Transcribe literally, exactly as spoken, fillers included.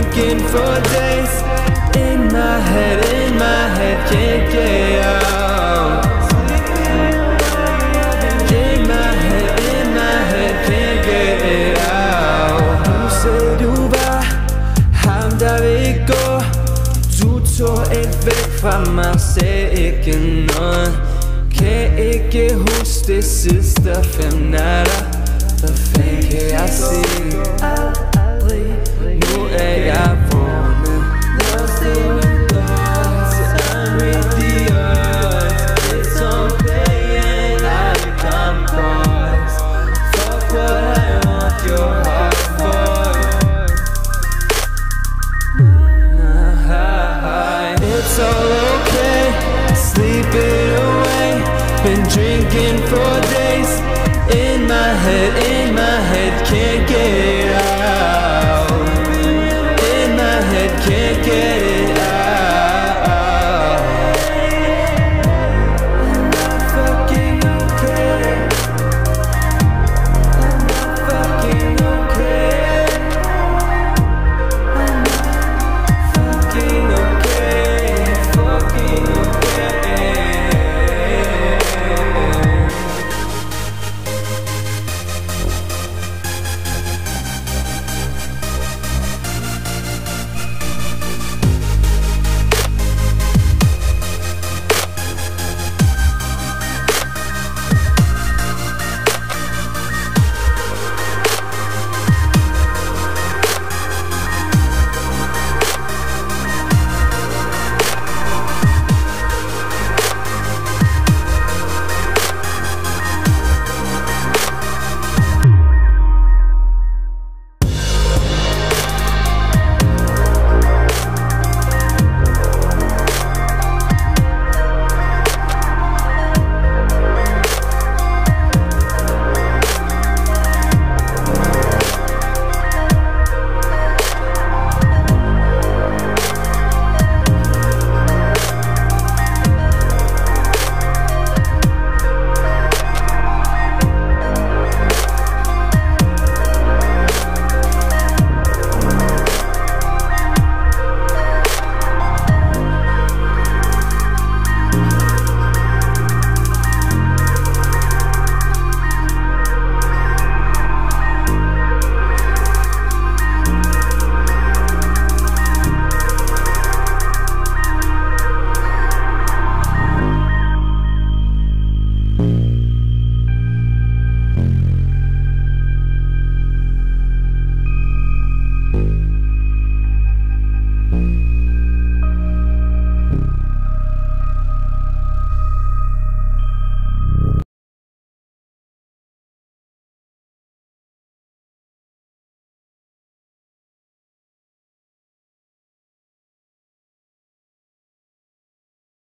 thinking for days. In my head, in my head, can't get out. In my head, in my head, can't get out. Du sagde du var ham der vil gå. Du tog et væk fra mig, sagde ikke noget. Kan ikke huske det sidste fem natter. Hvad fanden kan jeg sige? Nu er jeg